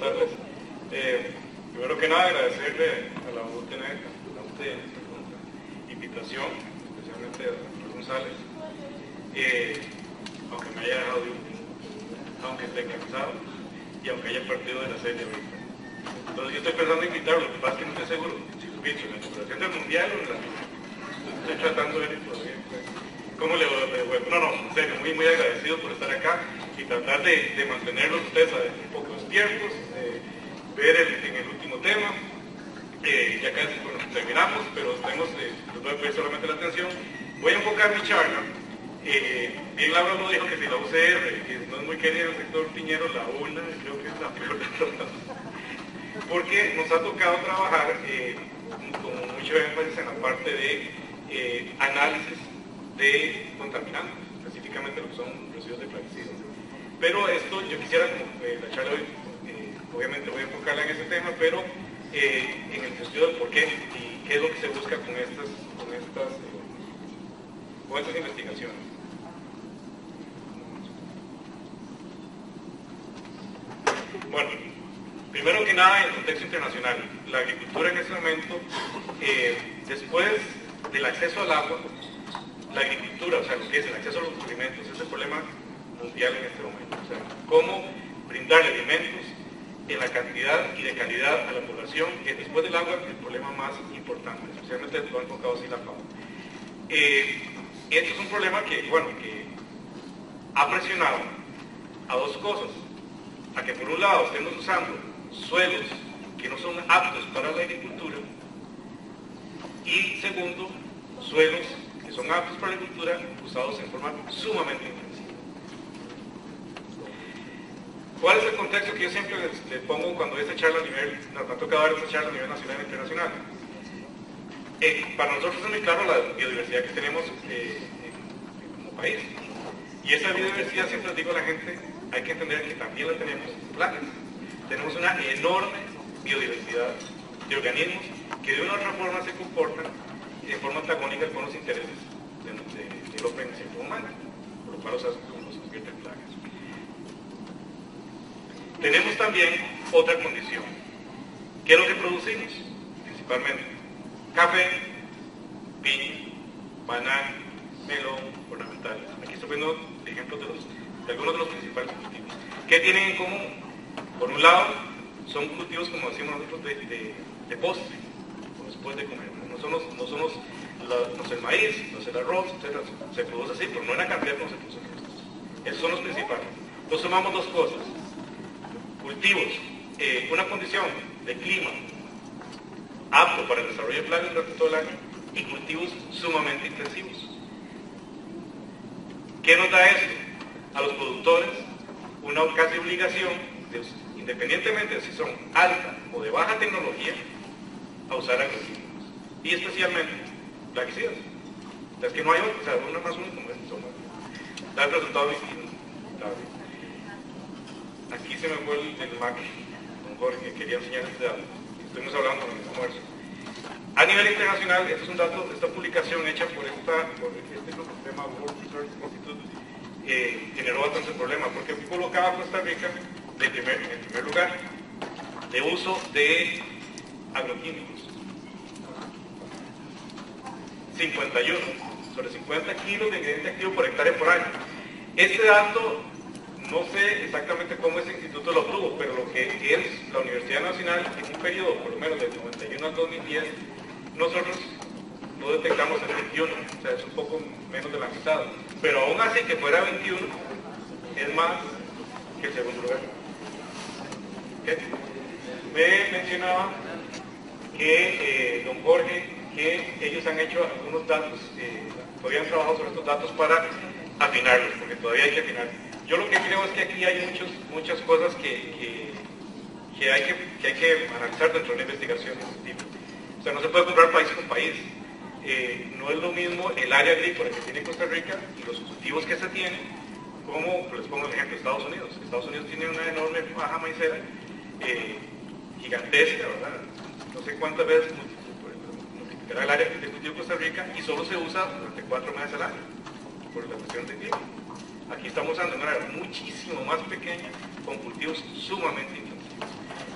tardes. Primero que nada, agradecerle a la UTN por la invitación, especialmente a Rafael González, aunque me haya dejado de último, aunque esté cansado y aunque haya partido de la serie ahorita. Entonces yo estoy pensando en invitarlo, lo que pasa es que no estoy seguro si lo he dicho, en la inauguración del Mundial o en la... Estoy tratando de ver todavía. ¿Cómo le devuelvo? No, en serio, muy agradecido por estar acá y tratar de mantenerlos ustedes un poco despiertos, ver en el último tema. Ya casi terminamos, pero les voy a pedir solamente la atención. Voy a enfocar mi charla. Bien Laura lo dijo que si la UCR, que no es muy querida en el sector piñero, la UNA creo que es la peor de todas. Porque nos ha tocado trabajar con mucho énfasis en la parte de análisis de contaminantes, específicamente lo que son residuos de plaguicidas. Pero esto yo quisiera, como la charla hoy, obviamente voy a enfocarla en ese tema, pero en el sentido del por qué y qué es lo que se busca con estas investigaciones. Bueno, primero que nada, en el contexto internacional, la agricultura en ese momento, después del acceso al agua, la agricultura, o sea, lo que es el acceso a los alimentos, es el problema mundial en este momento. O sea, cómo brindar alimentos en la cantidad y de calidad a la población, que después del agua es el problema más importante, especialmente lo han enfocado así la FAO. Este es un problema que ha presionado a dos cosas, a que por un lado estemos usando suelos que no son aptos para la agricultura y segundo, suelos que son aptos para la agricultura usados en forma sumamente intensiva. ¿Cuál es el contexto que yo siempre les pongo cuando doy esta charla me ha tocado dar esta charla a nivel nacional e internacional? Para nosotros es muy claro la biodiversidad que tenemos como país. Y esa biodiversidad, siempre les digo a la gente, hay que entender que también la tenemos en plagas. Tenemos una enorme biodiversidad de organismos que de una u otra forma se comportan de forma antagónica con los intereses del hombre en el ciclo humano, por lo cual los convierte en plagas. Tenemos también otra condición. ¿Qué es lo que producimos? Principalmente café, piña, banana, melón, ornamentales. Aquí estoy viendo ejemplos de algunos de los principales cultivos. ¿Qué tienen en común? Por un lado, son cultivos, como decimos nosotros, de postre, o después de comer. No son el maíz, no es el arroz, etc. Se produce así, pero no en la cantidad como se produce en estos. Esos son los principales. Entonces sumamos dos cosas. Cultivos, una condición de clima apto para el desarrollo de plagas durante todo el año y cultivos sumamente intensivos. ¿Qué nos da esto? A los productores una casi obligación, independientemente de si son alta o de baja tecnología, a usar agroquímicos. Y especialmente plaguicidas. Es que no hay otro, o sea, uno más uno como esto. Da el resultado distinto. Aquí se me fue el Mac, don Jorge, que quería enseñar este dato. Estuvimos hablando en el almuerzo. A nivel internacional, este es un dato, esta publicación hecha por este grupo que se llama World Research Institute, generó bastante problema, porque colocaba a Costa Rica en primer lugar de uso de agroquímicos. 51, sobre 50 kilos de ingrediente activo por hectárea por año. Este dato, no sé exactamente cómo ese instituto lo obtuvo, pero lo que es la Universidad Nacional, en un periodo por lo menos del 91 al 2010, nosotros lo detectamos en 21, o sea, es un poco menos de la mitad. Pero aún así, que fuera 21, es más que el segundo lugar. ¿Okay? Me mencionaba que, don Jorge, que ellos han hecho algunos datos, todavía han trabajado sobre estos datos para afinarlos, porque todavía hay que afinar. Yo lo que creo es que aquí hay muchas cosas que hay que analizar dentro de una investigación de este tipo. O sea, no se puede comparar país con país. No es lo mismo el área agrícola que tiene Costa Rica y los cultivos que se tienen, como, les pongo el ejemplo, Estados Unidos. Estados Unidos tiene una enorme baja maicera, gigantesca, ¿verdad? No sé cuántas veces multiplicará el área de cultivo de Costa Rica y solo se usa durante 4 meses al año, por la cuestión de clima. Aquí estamos usando una área muchísimo más pequeña, con cultivos sumamente intensivos.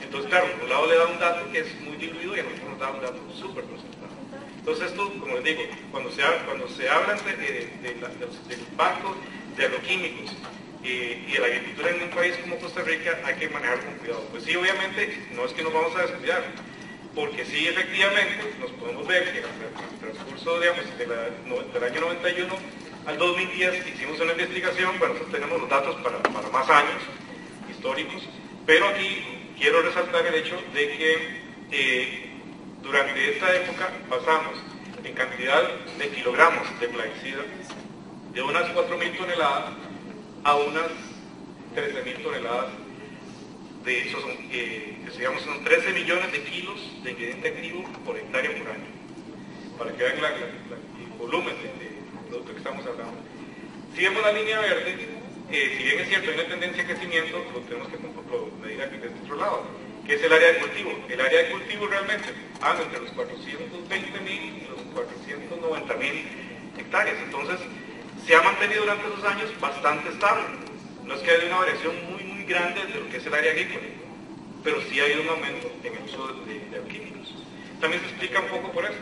Entonces, claro, por un lado le da un dato que es muy diluido y a nosotros nos da un dato súper concentrado. Entonces esto, como les digo, cuando se habla del impacto de agroquímicos y de la agricultura en un país como Costa Rica, hay que manejar con cuidado. Pues sí, obviamente, no es que nos vamos a descuidar, porque sí, efectivamente, nos podemos ver que en el transcurso, digamos, del año 91 al 2010 hicimos una investigación, bueno, nosotros tenemos los datos para más años históricos, pero aquí quiero resaltar el hecho de que durante esta época pasamos en cantidad de kilogramos de plaguicida de unas 4.000 toneladas a unas 13.000 toneladas. De eso son 13 millones de kilos de ingrediente activo por hectárea por año. Para que vean el volumen de producto que estamos hablando. Si vemos la línea verde, si bien es cierto, hay una tendencia de crecimiento, lo tenemos que medir aquí desde otro lado, que es el área de cultivo. El área de cultivo realmente anda entre los 420.000 y los 490.000 hectáreas. Entonces, se ha mantenido durante esos años bastante estable. No es que haya una variación muy grande de lo que es el área agrícola, pero sí ha habido un aumento en el uso de agroquímicos. También se explica un poco por esto.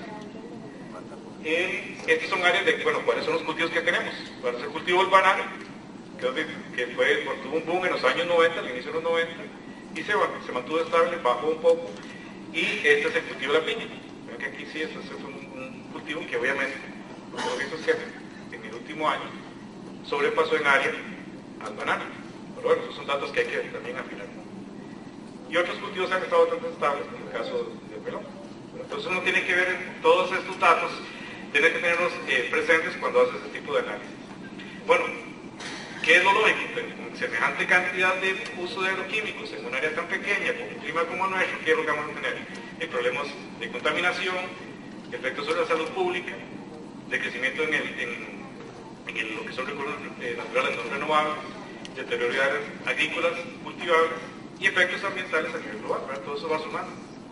Estas son áreas de, bueno, ¿cuáles son los cultivos que tenemos? ¿Cuál es el cultivo del banano? Que tuvo un boom en los años 90, al inicio de los 90, y se mantuvo estable, bajó un poco, y este es el cultivo de la piña. Ven que aquí sí, este es un cultivo que obviamente, por lo visto es que en el último año sobrepasó en área al banano. Pero bueno, esos son datos que hay que también afinar. Y otros cultivos han estado bastante estables, como el caso del melón. Entonces uno tiene que ver todos estos datos, tiene que tenerlos presentes cuando hace este tipo de análisis. Bueno, ¿qué es lo lógico? Con semejante cantidad de uso de agroquímicos en un área tan pequeña, con un clima como nuestro, ¿qué es lo que vamos a tener? Hay problemas de contaminación, efectos sobre la salud pública, de crecimiento en lo que son recursos naturales no renovables, deterioro de áreas agrícolas cultivables y efectos ambientales a nivel global, ¿verdad? Todo eso va sumando.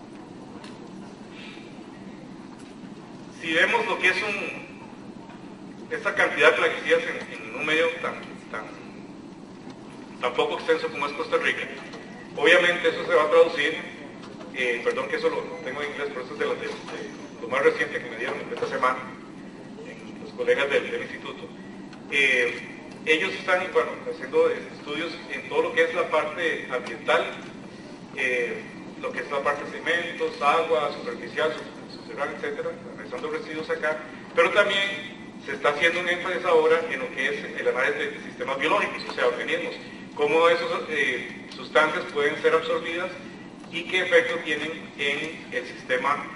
Si vemos lo que es esta cantidad de plaguicidas en un medio tan poco extenso como es Costa Rica, obviamente eso se va a traducir, perdón que eso lo tengo en inglés, pero esto es de lo más reciente que me dieron esta semana, los colegas del instituto. Ellos están haciendo estudios en todo lo que es la parte ambiental, lo que es la parte de sedimentos, agua, superficial, subterránea, etcétera, analizando residuos acá, pero también se está haciendo un énfasis ahora en lo que es el análisis de sistemas biológicos, o sea, organismos, cómo esas sustancias pueden ser absorbidas y qué efecto tienen en el sistema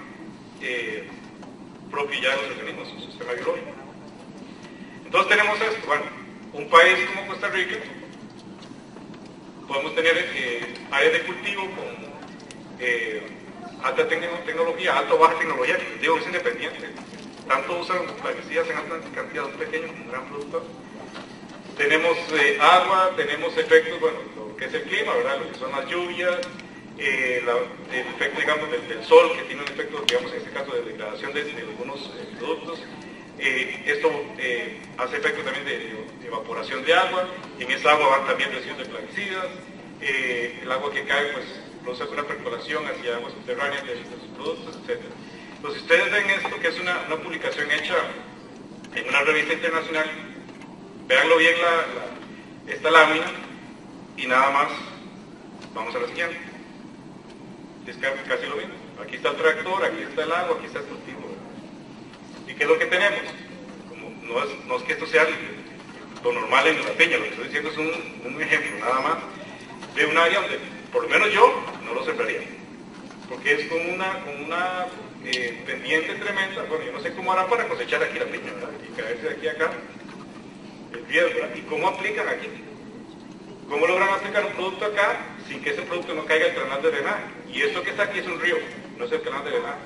propio ya de los organismos, el sistema biológico. Entonces tenemos esto, bueno, un país como Costa Rica, podemos tener áreas de cultivo con alta tecnología, alta o baja tecnología, que digo es independiente, tanto usan plaguicidas en alta cantidad, un pequeño como un gran productor. Tenemos agua, tenemos efectos, bueno, lo que es el clima, ¿verdad? Lo que son las lluvias, el efecto, digamos, del sol, que tiene un efecto, digamos, en este caso de degradación de algunos productos. Esto hace efecto también de evaporación de agua, en esa agua van también residuos de plaguicidas, el agua que cae pues produce una percolación hacia aguas subterráneas de los productos, etc. Entonces ustedes ven esto, que es una publicación hecha en una revista internacional, véanlo bien esta lámina y nada más, vamos a la siguiente. Es casi lo mismo, aquí está el tractor, aquí está el agua, aquí está el cultivo. ¿Y qué es lo que tenemos? No es que esto sea lo normal en la peña, lo que estoy diciendo es un ejemplo nada más de un área donde por lo menos yo no lo sembraría, porque es con una pendiente tremenda. Bueno, yo no sé cómo harán para cosechar aquí la piña, ¿verdad? Y caerse de aquí a acá el riesgo, ¿verdad? ¿Y cómo aplican aquí? ¿Cómo logran aplicar un producto acá sin que ese producto no caiga al canal de drenaje? Y esto que está aquí es un río, no es el canal de drenaje.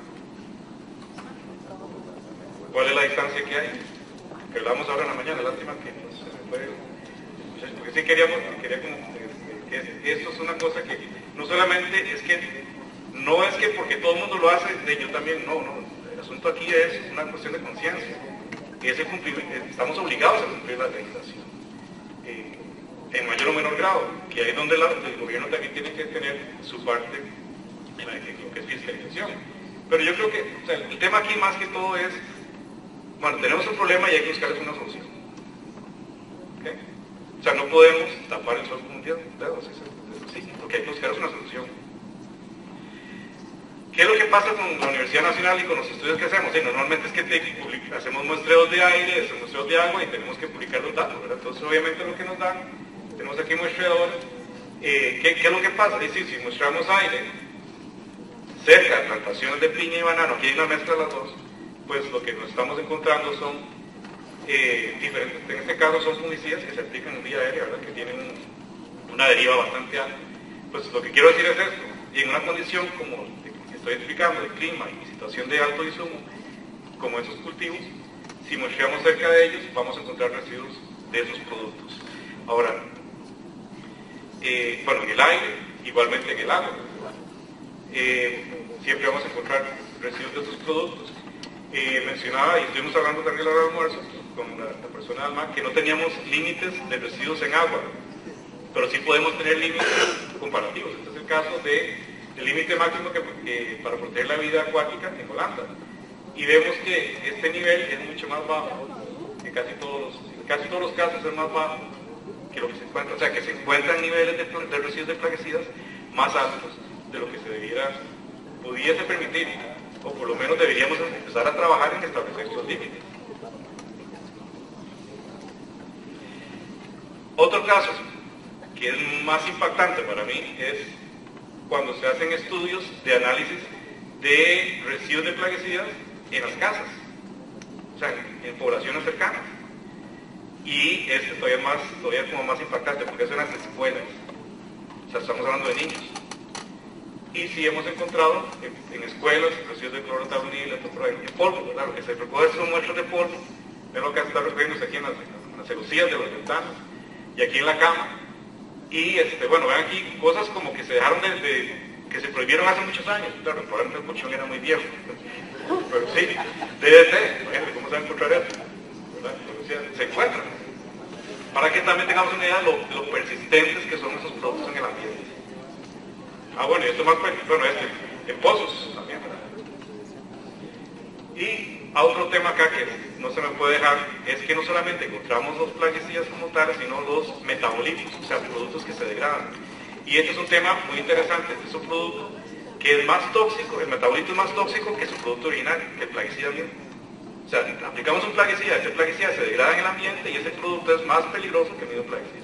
¿Cuál es la distancia que hay? Que hablamos ahora en la mañana, lástima que no se me puede, porque sí quería como que esto es una cosa que no solamente es que, no es que porque todo el mundo lo hace, de yo también, no, el asunto aquí es una cuestión de conciencia, que es estamos obligados a cumplir la legislación, en mayor o menor grado, que ahí es donde el gobierno también tiene que tener su parte en lo que es fiscalización. Pero yo creo que el tema aquí más que todo es, bueno, tenemos un problema y hay que buscarles una solución. ¿Okay? O sea, no podemos tapar el sol con un dedo, sí, porque hay que buscarles una solución. ¿Qué es lo que pasa con la Universidad Nacional y con los estudios que hacemos? Sí, normalmente es que hacemos muestreos de aire, hacemos muestreos de agua y tenemos que publicar los datos, ¿verdad? Entonces, obviamente, lo que nos dan, tenemos aquí muestreadores. ¿Qué es lo que pasa? Es decir, si muestramos aire cerca de plantaciones de piña y banano, aquí hay una mezcla de las dos, pues lo que nos estamos encontrando son diferentes, en este caso son fungicidas que se aplican en vía aérea, ¿verdad? Que tienen una deriva bastante alta. Pues lo que quiero decir es esto, y en una condición como estoy explicando, de clima y situación de alto insumo, como esos cultivos, si muestreamos cerca de ellos, vamos a encontrar residuos de esos productos. Ahora, bueno, en el aire, igualmente en el agua, siempre vamos a encontrar residuos de esos productos. Mencionaba, y estuvimos hablando también a la hora del almuerzo, con la persona de Alma, que no teníamos límites de residuos en agua, pero sí podemos tener límites comparativos. Este es el caso del límite máximo para proteger la vida acuática en Holanda. Y vemos que este nivel es mucho más bajo, que casi todos los casos es más bajo que lo que se encuentra. O sea, que se encuentran niveles de residuos de plaguicidas más altos de lo que se pudiese permitir, o por lo menos deberíamos empezar a trabajar en establecer esos límites. Otro caso, que es más impactante para mí, es cuando se hacen estudios de análisis de residuos de plaguicidas en las casas, o sea, en poblaciones cercanas. Y este todavía como más impactante, porque es en las escuelas. O sea, estamos hablando de niños. Y sí hemos encontrado en escuelas residuos de cloro tabunil, en polvo, ¿verdad? Lo que se recoge son muestras de polvo. Ven lo que está recogiendo aquí en las celosías de las ventanas y aquí en la cama. Y bueno, ven aquí cosas como que se dejaron que se prohibieron hace muchos años. Claro, probablemente el colchón era muy viejo. Pero sí, DDT, ¿cómo se va a encontrar eso? ¿Verdad? Se encuentran. Para que también tengamos una idea de lo persistentes que son esos productos en el ambiente. Bueno, y esto más, bueno, en pozos también, ¿verdad? Y otro tema acá que no se me puede dejar es que no solamente encontramos los plaguicidas como tales, sino los metabolitos, o sea, productos que se degradan. Y este es un tema muy interesante. Este es un producto que es más tóxico, el metabolito es más tóxico que su producto original, que el plaguicida mismo. O sea, aplicamos un plaguicida, ese plaguicida se degrada en el ambiente y ese producto es más peligroso que el mismo plaguicida.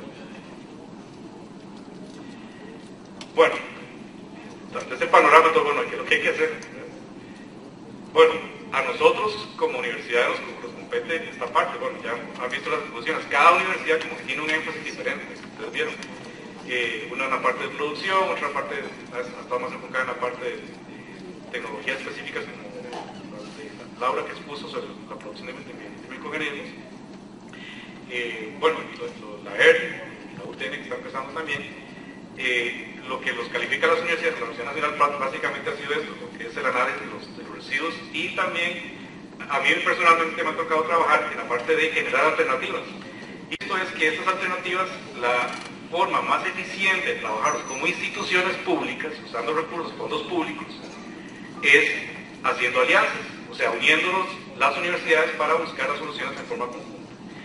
Bueno, ante ese panorama, todo bueno, ¿qué es lo que hay que hacer? Bueno, a nosotros como universidad nos compete esta parte. Bueno, ya han visto las discusiones. Cada universidad como que tiene un énfasis diferente. Ustedes vieron. Una en la parte de producción, otra parte, está más enfocada en la parte de tecnologías específicas como Laura que expuso sobre la producción de microorganismos. Bueno, la ERN, la UTN que está empezando también, lo que los califica las universidades, la Universidad Nacional básicamente ha sido esto, lo que es el análisis de los residuos, y también a mí personalmente me ha tocado trabajar en la parte de generar alternativas. Y esto es que estas alternativas, la forma más eficiente de trabajarlos como instituciones públicas, usando recursos, fondos públicos, es haciendo alianzas, o sea, uniéndonos las universidades para buscar las soluciones en forma conjunta.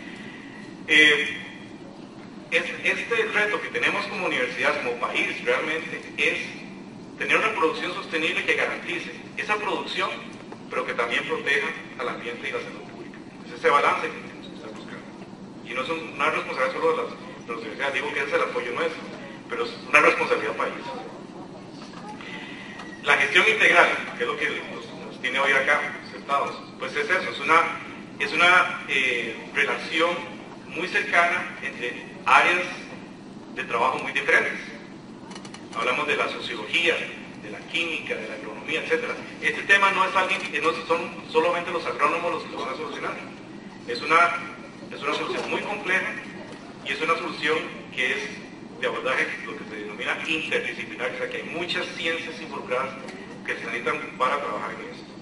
Este reto que tenemos como universidad, como país, realmente es tener una producción sostenible que garantice esa producción, pero que también proteja al ambiente y la salud pública. Es ese balance que tenemos que estar buscando. Y no es una responsabilidad solo de las universidades, digo que es el apoyo nuestro, pero es una responsabilidad país. La gestión integral, que es lo que nos tiene hoy acá sentados, pues es eso, es una relación muy cercana entre áreas de trabajo muy diferentes. Hablamos de la sociología, de la química, de la agronomía, etc. Este tema no son solamente los agrónomos los que lo van a solucionar. Es una solución muy compleja y es una solución que es de abordaje lo que se denomina interdisciplinario, o sea que hay muchas ciencias involucradas que se necesitan para trabajar en esto.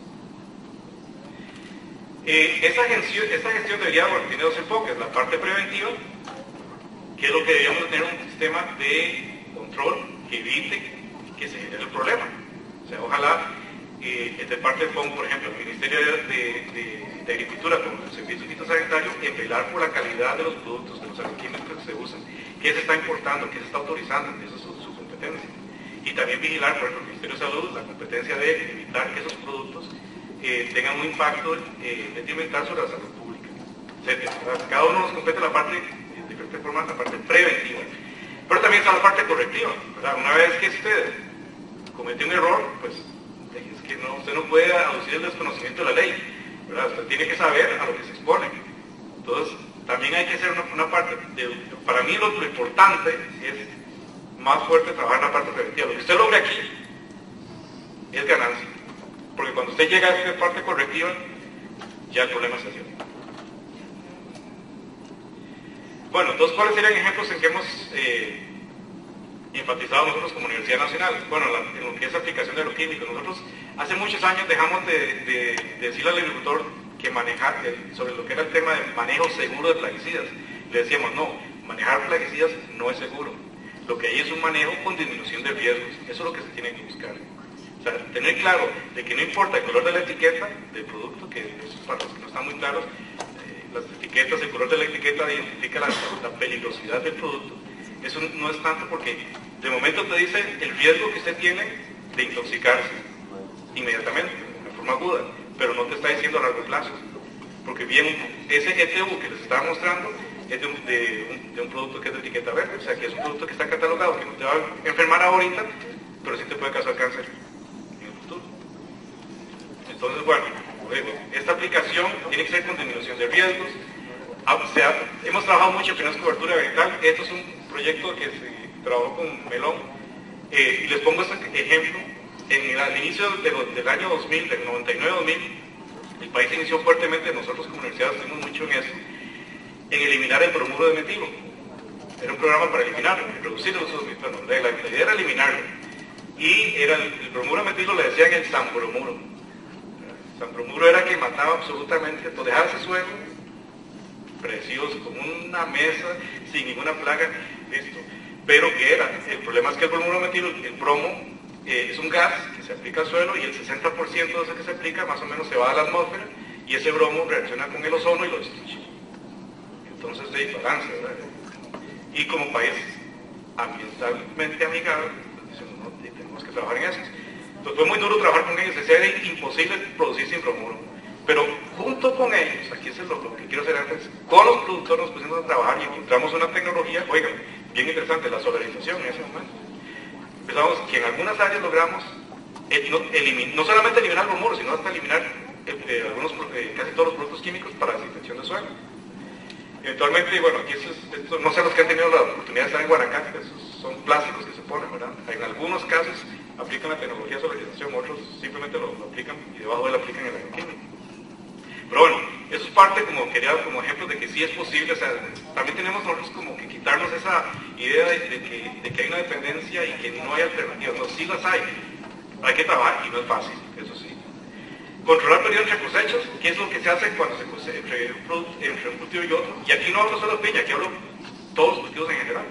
Esta gestión debería tener dos enfoques: la parte preventiva, que es lo que deberíamos tener un sistema de control que evite que se genere el problema. O sea, ojalá de parte del POM, por ejemplo, el Ministerio de Agricultura con el Servicio Fitosanitario, en velar por la calidad de los productos, de los agroquímicos que se usan, qué se está importando, qué se está autorizando, esa es su competencia. Y también vigilar, por ejemplo, el Ministerio de Salud, la competencia de evitar que esos productos tengan un impacto detrimental sobre la salud pública, etc. Cada uno nos compete la parte, de diferentes formas, la parte preventiva. Pero también está la parte correctiva, ¿verdad? Una vez que usted comete un error, pues es que usted no puede aducir el desconocimiento de la ley, ¿verdad? Usted tiene que saber a lo que se expone. Entonces, también hay que hacer una parte, para mí lo importante es más fuerte trabajar la parte preventiva. Lo que usted logra aquí es ganancia, porque cuando usted llega a esta parte correctiva, ya el problema se dio. Bueno, entonces, ¿cuáles serían ejemplos en que hemos enfatizado nosotros como Universidad Nacional? Bueno, en lo que es aplicación de agroquímicos. Nosotros hace muchos años dejamos de decirle al agricultor que manejar sobre lo que era el tema de manejo seguro de plaguicidas. Le decíamos, no, manejar plaguicidas no es seguro. Lo que hay es un manejo con disminución de riesgos. Eso es lo que se tiene que buscar. O sea, tener claro de que no importa el color de la etiqueta del producto, que eso es para los que no están muy claros, las etiquetas, el color de la etiqueta identifica la peligrosidad del producto. Eso no es tanto porque de momento te dice el riesgo que usted tiene de intoxicarse inmediatamente, de forma aguda, pero no te está diciendo a largo plazo. Porque bien, ese ETU que les estaba mostrando es de un producto que es de etiqueta verde, o sea que es un producto que está catalogado, que no te va a enfermar ahorita, pero sí te puede causar cáncer en el futuro. Entonces, bueno, esta aplicación tiene que ser con disminución de riesgos. Hemos trabajado mucho en finanzas cobertura vegetal. Esto es un proyecto que se trabajó con Melón. Y les pongo este ejemplo. Al inicio del año 2000, del 99-2000, el país inició fuertemente, nosotros como universidad estuvimos mucho en eso, en eliminar el bromuro de metilo. Era un programa para eliminarlo, reducir el uso de metilo. La idea era eliminarlo. Y el bromuro de metilo le decían el sambromuro. Sambromuro era que mataba absolutamente, pues dejaba ese suelo precioso, como una mesa, sin ninguna plaga, listo. Pero ¿qué era? El problema es que el bromuro de metilo, el bromo, es un gas que se aplica al suelo y el 60% de eso que se aplica más o menos se va a la atmósfera y ese bromo reacciona con el ozono y lo destruye. Entonces de balance, ¿verdad? Y como país ambientalmente amigable, no, tenemos que trabajar en eso. Entonces fue muy duro trabajar con ellos, era imposible producir sin bromuro. Pero junto con ellos, aquí es lo que quiero hacer antes, con los productores nos pusimos a trabajar y encontramos una tecnología, oigan, bien interesante, la solarización en ese momento. Empezamos que en algunas áreas logramos no solamente eliminar el bromuro, sino hasta eliminar casi todos los productos químicos para desinfección de suelo. Eventualmente, bueno, aquí esto, no sé los que han tenido la oportunidad de estar en Guanacaste, esos son plásticos que se ponen, ¿verdad? En algunos casos aplican la tecnología de solarización, otros simplemente lo aplican y debajo de él aplican el agroquímico. Pero bueno, eso es parte, como ejemplo de que sí es posible, o sea, también tenemos nosotros como que quitarnos esa idea de que hay una dependencia y que no hay alternativas. No, sí las hay que trabajar y no es fácil, eso sí. Controlar periodos entre cosechas, ¿qué es lo que se hace cuando se cosecha entre un cultivo y otro? Y aquí no hablo solo de piña, aquí hablo de todos los cultivos en general.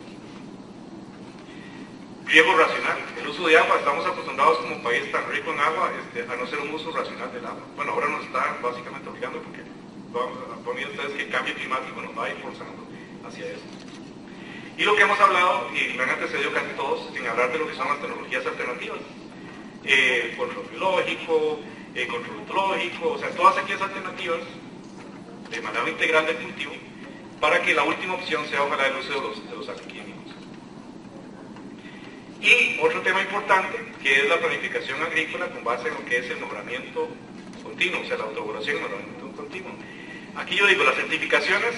Riego racional, el uso de agua, estamos acostumbrados como país tan rico en agua a no ser un uso racional del agua. Bueno, ahora nos está básicamente obligando porque ponen ustedes que el cambio climático nos va a ir forzando hacia eso. Y lo que hemos hablado, y me han antecedido casi todos, sin hablar de lo que son las tecnologías alternativas. Control biológico, control hidrológico, o sea, todas aquellas alternativas de manejo integral del cultivo para que la última opción sea ojalá el uso de los agroquímicos. Y otro tema importante, que es la planificación agrícola con base en lo que es el mejoramiento continuo, o sea, la autoevaluación y el mejoramiento continuo. Aquí yo digo, las certificaciones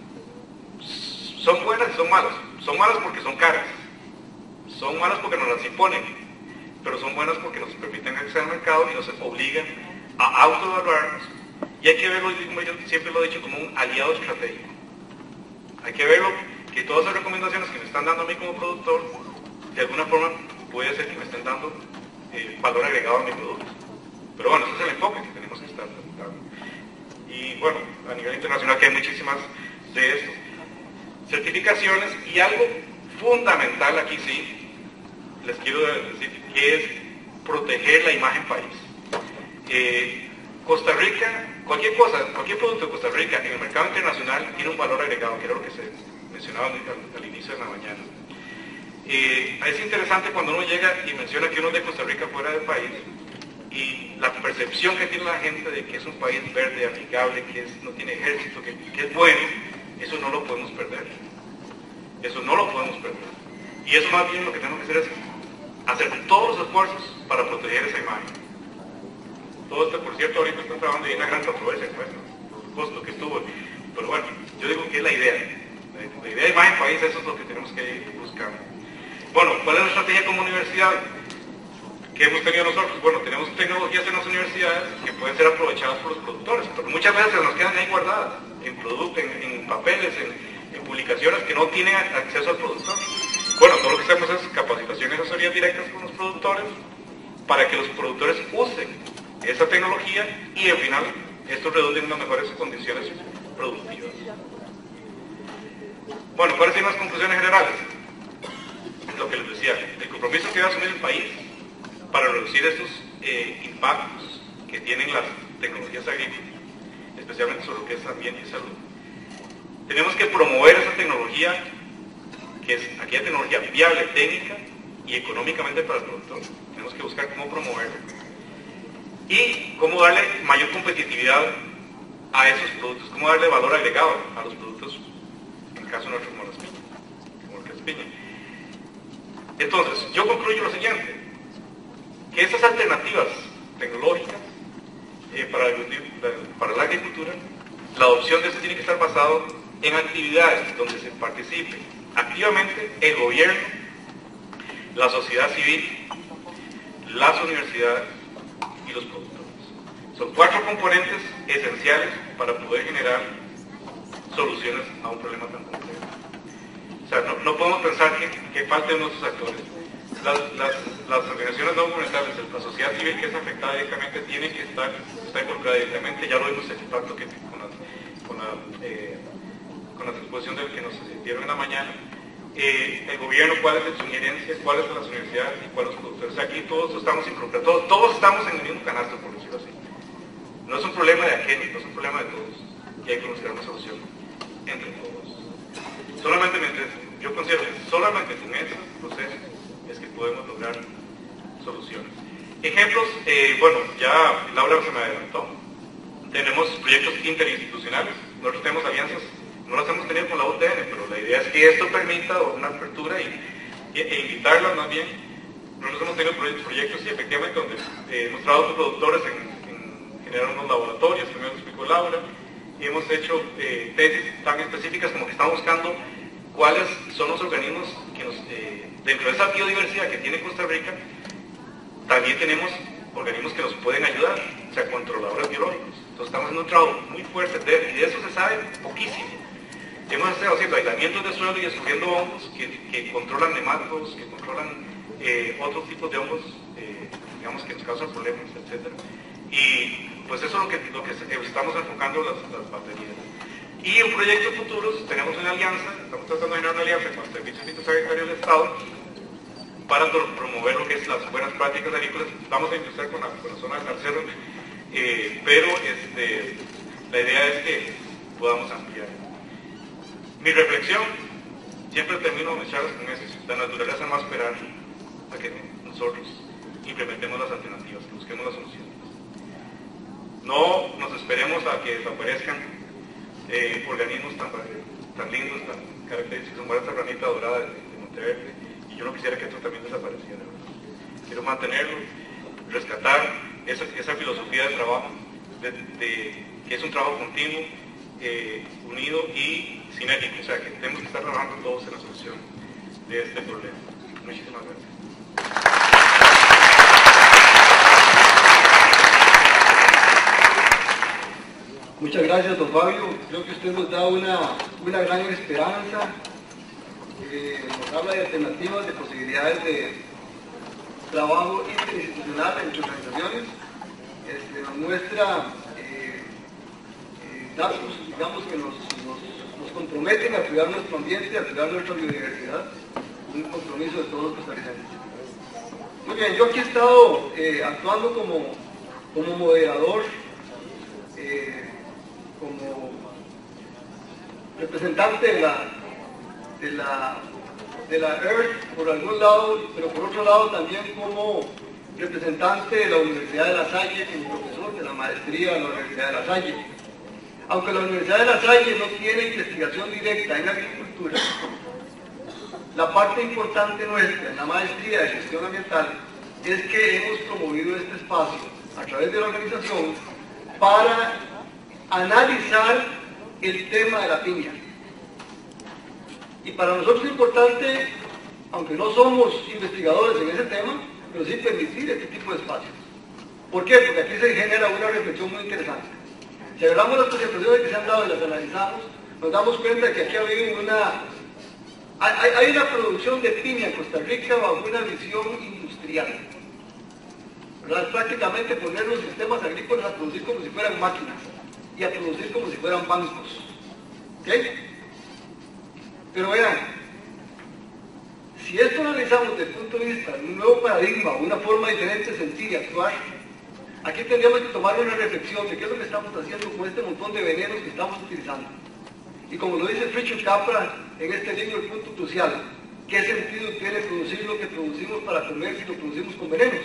son buenas y son malas. Son malas porque son caras, son malas porque nos las imponen, pero son buenas porque nos permiten acceder al mercado y nos obligan a autoevaluarnos. Y hay que verlo, yo siempre lo he dicho, como un aliado estratégico. Hay que verlo, que todas las recomendaciones que me están dando a mí como productor, de alguna forma puede ser que me estén dando valor agregado a mi producto. Pero bueno, ese es el enfoque que tenemos que estar dando. Y bueno, a nivel internacional que hay muchísimas de esto. Certificaciones y algo fundamental aquí sí, les quiero decir, que es proteger la imagen país. Costa Rica, cualquier producto de Costa Rica en el mercado internacional tiene un valor agregado, que era lo que se mencionaba al inicio de la mañana. Es interesante cuando uno llega y menciona que uno es de Costa Rica fuera del país y la percepción que tiene la gente de que es un país verde, amigable, que no tiene ejército, que es bueno, eso no lo podemos perder. Eso no lo podemos perder. Y eso más bien lo que tenemos que hacer es hacer todos los esfuerzos para proteger esa imagen. Todo esto, por cierto, ahorita está trabajando y hay una gran controversia, pues, el costo que tuvo. Pero bueno, yo digo que es la idea. La idea de imagen país, eso es lo que tenemos que ir buscando. Bueno, ¿cuál es la estrategia como universidad que hemos tenido nosotros? Bueno, tenemos tecnologías en las universidades que pueden ser aprovechadas por los productores, pero muchas veces nos quedan ahí guardadas, en papeles, en publicaciones que no tienen acceso al productor. Bueno, todo lo que hacemos es capacitación y asesorías directas con los productores para que los productores usen esa tecnología y al final esto redunde en unas mejores condiciones productivas. Bueno, ¿cuáles son las conclusiones generales? Lo que les decía, el compromiso que debe asumir el país para reducir estos impactos que tienen las tecnologías agrícolas, especialmente sobre lo que es ambiente y salud. Tenemos que promover esa tecnología, que es aquella tecnología viable, técnica y económicamente para el productor. Tenemos que buscar cómo promoverla y cómo darle mayor competitividad a esos productos, cómo darle valor agregado a los productos, en el caso nuestro como las piñas. Entonces, yo concluyo lo siguiente, que estas alternativas tecnológicas para la agricultura, la adopción de esto tiene que estar basado en actividades donde se participe activamente el gobierno, la sociedad civil, las universidades y los productores. Son 4 componentes esenciales para poder generar soluciones a un problema tan complejo. O sea, no podemos pensar que falten nuestros actores. Las organizaciones no gubernamentales, la sociedad civil que es afectada directamente, tiene que estar involucrada directamente. Ya lo vimos el impacto que con la exposición del que nos dieron en la mañana. El gobierno, cuál es su injerencia, cuáles son las universidades y cuáles los productores. O sea, aquí todos estamos involucrados, todos estamos en el mismo canasto, por decirlo así. No es un problema de aquel, no es un problema de todos. Y hay que buscar una solución entre todos. Yo considero que solamente con ese proceso es que podemos lograr soluciones. Ejemplos, bueno, ya Laura se me adelantó. Tenemos proyectos interinstitucionales, nosotros tenemos alianzas, no las hemos tenido con la UTN, pero la idea es que esto permita una apertura e invitarlas más bien. Nosotros hemos tenido proyectos, sí, efectivamente, donde hemos trabajado con productores en generar unos laboratorios, también lo explicó Laura, y hemos hecho tesis tan específicas como que estamos buscando cuáles son los organismos que dentro de esa biodiversidad que tiene Costa Rica, también tenemos organismos que nos pueden ayudar, o sea, controladores biológicos. Entonces estamos haciendo un trabajo muy fuerte y de eso se sabe poquísimo. Hemos estado haciendo aislamientos de suelo y descubriendo hongos que controlan nemátodos, que controlan otros tipos de hongos, digamos, que nos causan problemas, etc. Y pues eso es lo que estamos enfocando las baterías. Y en proyectos futuros tenemos una alianza, estamos tratando de generar una alianza con el Servicio Fitosanitario del Estado para promover lo que es las buenas prácticas agrícolas. Vamos a empezar con la zona de Carcero, pero la idea es que podamos ampliar. Mi reflexión, siempre termino mis charlas con eso: la naturaleza no va a esperar a que nosotros implementemos las alternativas, que busquemos las soluciones. No nos esperemos a que desaparezcan organismos tan lindos, tan característicos, como esta ranita dorada de Monteverde, y yo no quisiera que esto también desapareciera. Quiero mantenerlo, rescatar esa filosofía de trabajo, que es un trabajo continuo, unido y sinérgico, o sea, que tenemos que estar trabajando todos en la solución de este problema. Muchísimas gracias. Muchas gracias, don Fabio. Creo que usted nos da una gran esperanza, nos habla de alternativas, de posibilidades de trabajo interinstitucional entre organizaciones, nos muestra datos, digamos, que nos comprometen a cuidar nuestro ambiente, a cuidar nuestra biodiversidad, un compromiso de todos los costarricenses. Muy bien, yo aquí he estado actuando como moderador, como representante de la EARTH por algún lado, pero por otro lado también como representante de la Universidad de La Salle, como profesor de la maestría de la Universidad de La Salle. Aunque la Universidad de La Salle no tiene investigación directa en agricultura, la parte importante nuestra en la maestría de gestión ambiental es que hemos promovido este espacio a través de la organización para analizar el tema de la piña. Y para nosotros es importante, aunque no somos investigadores en ese tema, pero sí permitir este tipo de espacios. ¿Por qué? Porque aquí se genera una reflexión muy interesante. Si hablamos de las presentaciones que se han dado y las analizamos, nos damos cuenta de que aquí ha habido hay una producción de piña en Costa Rica bajo una visión industrial. ¿Verdad? Es prácticamente poner los sistemas agrícolas a producir como si fueran máquinas y a producir como si fueran bancos. ¿Ok? Pero vean, si esto lo analizamos desde el punto de vista de un nuevo paradigma, una forma diferente, sencilla de actuar, aquí tendríamos que tomar una reflexión de qué es lo que estamos haciendo con este montón de venenos que estamos utilizando. Y como lo dice Fritjof Capra en este libro, El punto crucial, ¿qué sentido tiene producir lo que producimos para comer si lo producimos con venenos?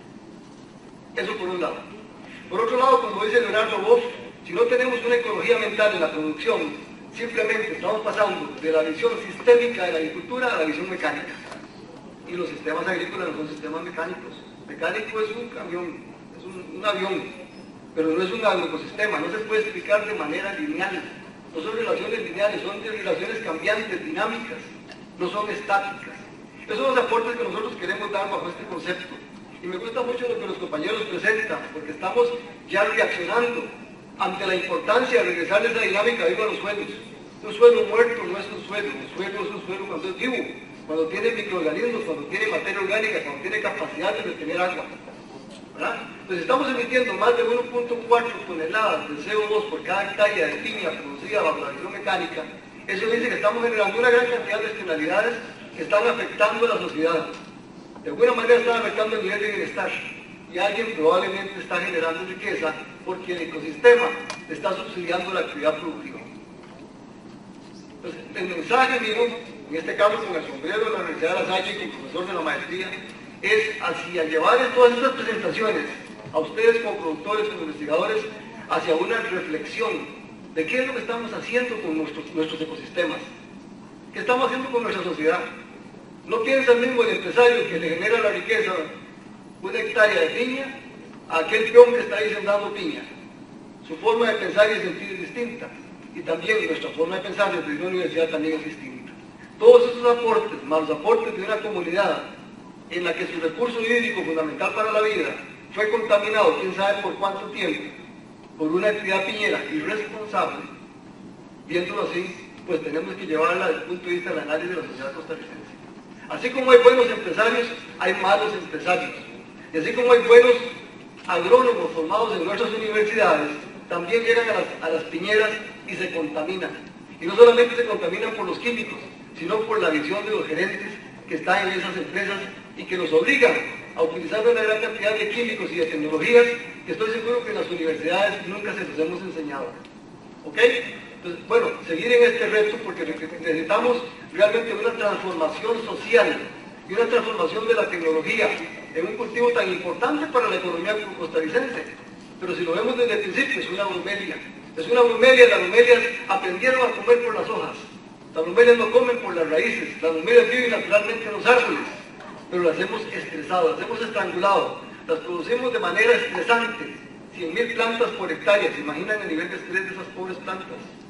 Eso por un lado. Por otro lado, como dice Leonardo Boff, si no tenemos una ecología mental en la producción, simplemente estamos pasando de la visión sistémica de la agricultura a la visión mecánica. Y los sistemas agrícolas no son sistemas mecánicos. Mecánico es un camión, es un avión, pero no es un agroecosistema, no se puede explicar de manera lineal. No son relaciones lineales, son relaciones cambiantes, dinámicas, no son estáticas. Esos son los aportes que nosotros queremos dar bajo este concepto. Y me gusta mucho lo que los compañeros presentan, porque estamos ya reaccionando ante la importancia de regresar esa dinámica viva a los suelos. Un suelo muerto no es un suelo es un suelo cuando es vivo, cuando tiene microorganismos, cuando tiene materia orgánica, cuando tiene capacidad de retener agua. ¿Verdad? Entonces estamos emitiendo más de 1.4 toneladas de CO2 por cada hectárea de piña producida bajo la visión mecánica. Eso dice que estamos generando una gran cantidad de externalidades que están afectando a la sociedad. De alguna manera están afectando el nivel de bienestar. Y alguien probablemente está generando riqueza porque el ecosistema está subsidiando la actividad productiva. Entonces, el mensaje mío, en este caso con el sombrero de la Universidad de La Salle, como profesor de la maestría, es hacia llevar todas estas presentaciones a ustedes como productores, como investigadores, hacia una reflexión de qué es lo que estamos haciendo con nuestros ecosistemas, qué estamos haciendo con nuestra sociedad. No piensa el mismo el empresario que le genera la riqueza una hectárea de piña a aquel peón que está ahí sembrando piña. Su forma de pensar y de sentir es distinta, y también nuestra forma de pensar desde una universidad también es distinta. Todos esos aportes, más los aportes de una comunidad en la que su recurso hídrico fundamental para la vida fue contaminado, quién sabe por cuánto tiempo, por una actividad piñera irresponsable, viéndolo así, pues tenemos que llevarla desde el punto de vista del análisis de la sociedad costarricense. Así como hay buenos empresarios, hay malos empresarios. Y así como hay buenos agrónomos formados en nuestras universidades, también llegan a las piñeras y se contaminan. Y no solamente se contaminan por los químicos, sino por la visión de los gerentes que están en esas empresas y que nos obligan a utilizar una gran cantidad de químicos y de tecnologías que estoy seguro que en las universidades nunca se los hemos enseñado. ¿Ok? Entonces, bueno, seguir en este reto porque necesitamos realmente una transformación social y una transformación de la tecnología en un cultivo tan importante para la economía costarricense. Pero si lo vemos desde el principio, es una bromelia. Es una bromelia, las bromelias aprendieron a comer por las hojas. Las bromelias no comen por las raíces, las bromelias viven naturalmente en los árboles, pero las hemos estresado, las hemos estrangulado, las producimos de manera estresante. 100.000 plantas por hectárea, ¿se imaginan el nivel de estrés de esas pobres plantas?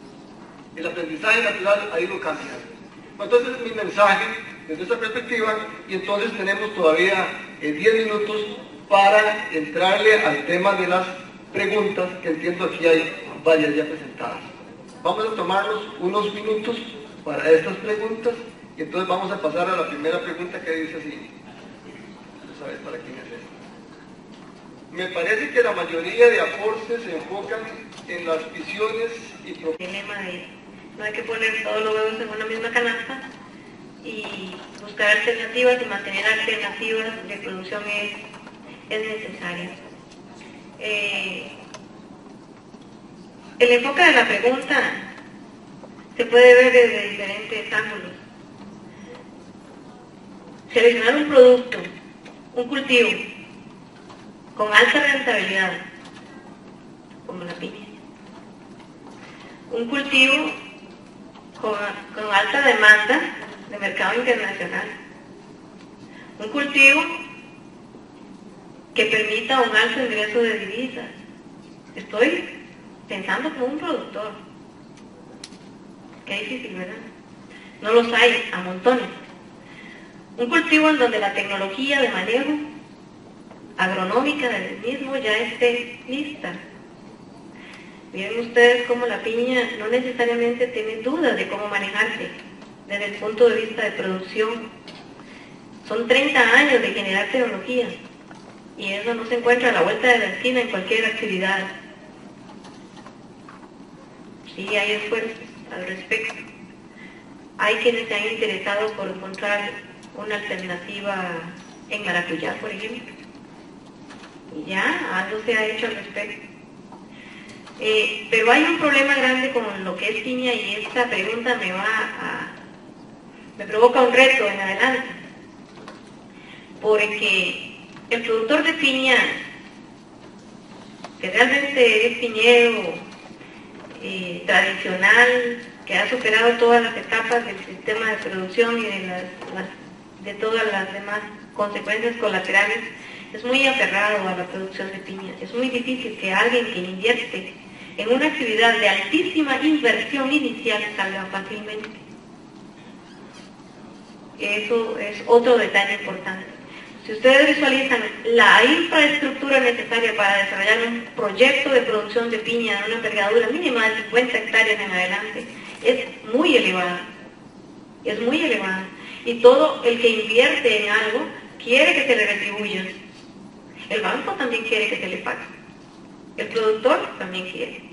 El aprendizaje natural ha ido cambiando. Bueno, entonces es mi mensaje desde esa perspectiva, y entonces tenemos todavía 10 minutos para entrarle al tema de las preguntas, que entiendo aquí hay varias ya presentadas. Vamos a tomarnos unos minutos para estas preguntas, y entonces vamos a pasar a la primera pregunta que dice así. ¿Tú sabes para quién es esta? Me parece que la mayoría de aportes se enfocan en las visiones y el dilema de no hay que poner todos los huevos en una misma canasta, y buscar alternativas y mantener alternativas de producción es necesario. El enfoque de la pregunta se puede ver desde diferentes ángulos. Seleccionar un producto, un cultivo, con alta rentabilidad, como la piña. Un cultivo con alta demanda de mercado internacional. Un cultivo que permita un alto ingreso de divisas. Estoy pensando como un productor. Qué difícil, ¿verdad? No los hay a montones. Un cultivo en donde la tecnología de manejo agronómica del mismo ya esté lista. Miren ustedes cómo la piña no necesariamente tiene dudas de cómo manejarse desde el punto de vista de producción. Son 30 años de generar tecnología y eso no se encuentra a la vuelta de la esquina en cualquier actividad. Sí, hay esfuerzos al respecto. Hay quienes se han interesado por encontrar una alternativa en maracuyá, por ejemplo. Y ya algo se ha hecho al respecto. Pero hay un problema grande con lo que es piña y esta pregunta me provoca un reto en adelante. Porque el productor de piña, que realmente es piñero tradicional, que ha superado todas las etapas del sistema de producción y de todas las demás consecuencias colaterales, es muy aferrado a la producción de piña. Es muy difícil que alguien que invierte en una actividad de altísima inversión inicial salga fácilmente. Eso es otro detalle importante. Si ustedes visualizan la infraestructura necesaria para desarrollar un proyecto de producción de piña de una envergadura mínima de 50 hectáreas en adelante, es muy elevada. Es muy elevada. Y todo el que invierte en algo quiere que se le retribuya. El banco también quiere que se le pague. El productor también quiere.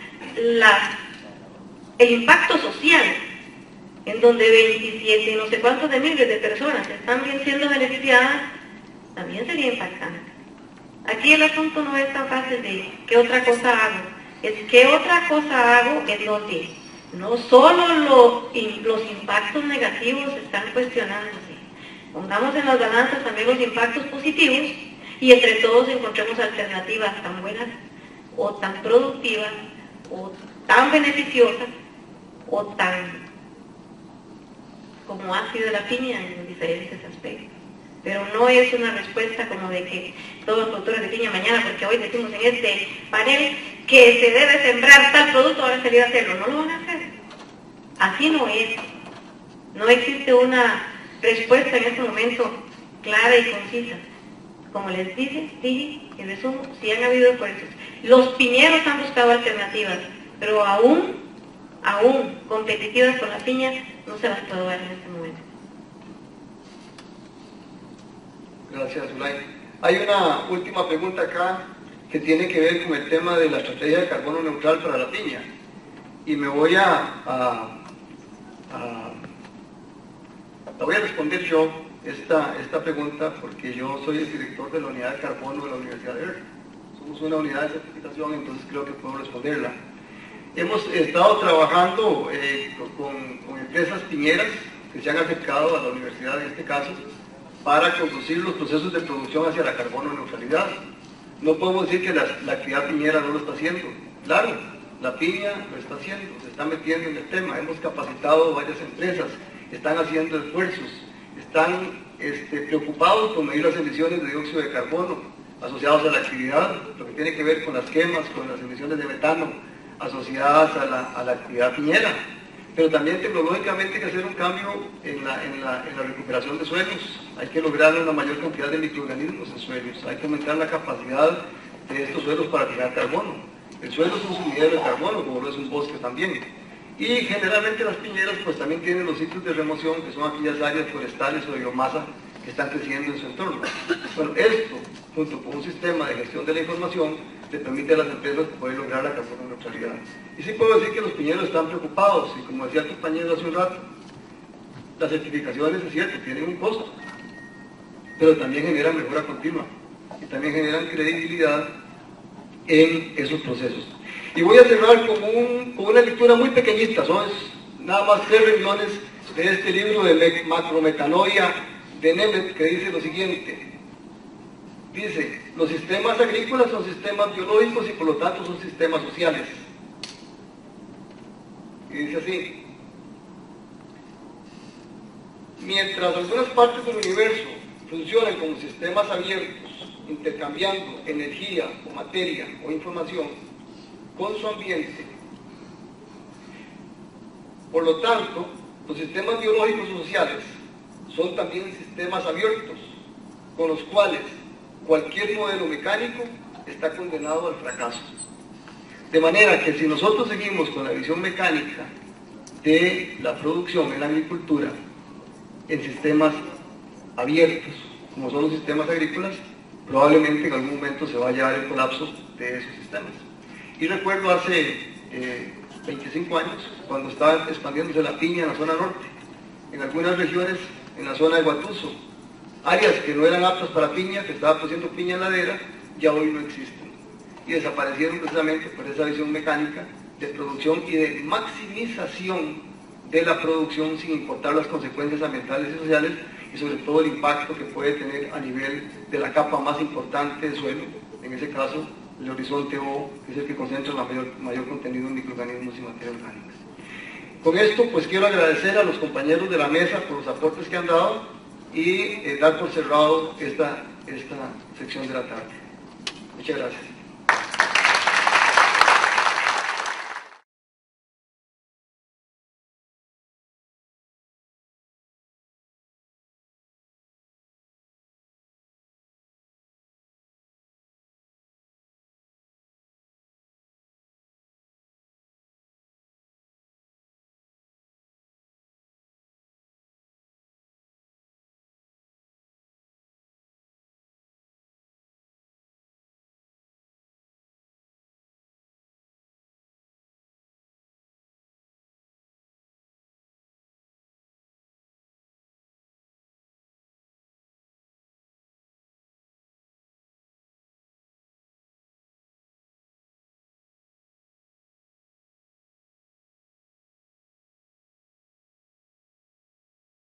El impacto social, en donde 27 y no sé cuántos de miles de personas están bien siendo beneficiadas, también sería impactante. Aquí el asunto no es tan fácil de qué otra cosa hago, es qué otra cosa hago en donde no solo los impactos negativos están cuestionándose. Pongamos en las balanzas también los impactos positivos y entre todos encontremos alternativas tan buenas o tan productivas o tan beneficiosas o tan como ha sido la piña en los diferentes aspectos. Pero no es una respuesta como de que todos los productores de piña mañana, porque hoy decimos en este panel que se debe sembrar tal producto, van a salir a hacerlo. No lo van a hacer. Así no es. No existe una respuesta en este momento clara y concisa. Como les dije, en resumen, sí han habido esfuerzos. Los piñeros han buscado alternativas, pero aún competitivas con la piña, no se las puedo dar en este momento. Gracias, Zulay. Hay una última pregunta acá que tiene que ver con el tema de la estrategia de carbono neutral para la piña. Y me voy la voy a responder yo esta pregunta porque yo soy el director de la unidad de carbono de la Universidad de ERC. Somos una unidad de certificación, entonces creo que puedo responderla. Hemos estado trabajando con empresas piñeras que se han acercado a la universidad en este caso para conducir los procesos de producción hacia la carbono neutralidad. No podemos decir que la actividad piñera no lo está haciendo. Claro, la piña lo está haciendo, se está metiendo en el tema. Hemos capacitado varias empresas, están haciendo esfuerzos, están preocupados por medir las emisiones de dióxido de carbono asociadas a la actividad, lo que tiene que ver con las quemas, con las emisiones de metano asociadas a la actividad piñera. Pero también tecnológicamente hay que hacer un cambio en la recuperación de suelos. Hay que lograr una mayor cantidad de microorganismos en suelos. Hay que aumentar la capacidad de estos suelos para fijar carbono. El suelo es un sumidero de carbono, como lo es un bosque también. Y generalmente las piñeras pues también tienen los sitios de remoción, que son aquellas áreas forestales o de biomasa que están creciendo en su entorno. Bueno, esto, junto con un sistema de gestión de la información, le permite a las empresas poder lograr la carbono neutralidad. Y sí puedo decir que los piñeros están preocupados, y como decía el compañero hace un rato, las certificaciones, es cierto, tienen un costo, pero también generan mejora continua y también generan credibilidad en esos procesos. Y voy a cerrar con una lectura muy pequeñita, son nada más 3 renglones de este libro de macrometanoia de Nemeth, que dice lo siguiente. Dice, los sistemas agrícolas son sistemas biológicos y por lo tanto son sistemas sociales. Y dice así, mientras algunas partes del universo funcionan como sistemas abiertos, intercambiando energía o materia o información con su ambiente, por lo tanto, los sistemas biológicos y sociales son también sistemas abiertos, con los cuales cualquier modelo mecánico está condenado al fracaso. De manera que si nosotros seguimos con la visión mecánica de la producción en la agricultura, en sistemas abiertos, como son los sistemas agrícolas, probablemente en algún momento se vaya a dar el colapso de esos sistemas. Y recuerdo hace 25 años, cuando estaba expandiéndose la piña en la zona norte, en algunas regiones, en la zona de Guatuso, áreas que no eran aptas para piña, que estaba produciendo piña en ladera, ya hoy no existen. Y desaparecieron precisamente por esa visión mecánica de producción y de maximización de la producción sin importar las consecuencias ambientales y sociales y sobre todo el impacto que puede tener a nivel de la capa más importante del suelo, en ese caso el horizonte O, que es el que concentra el mayor contenido en microorganismos y materias orgánicas. Con esto pues quiero agradecer a los compañeros de la mesa por los aportes que han dado y dar por cerrado esta sección de la tarde. Muchas gracias.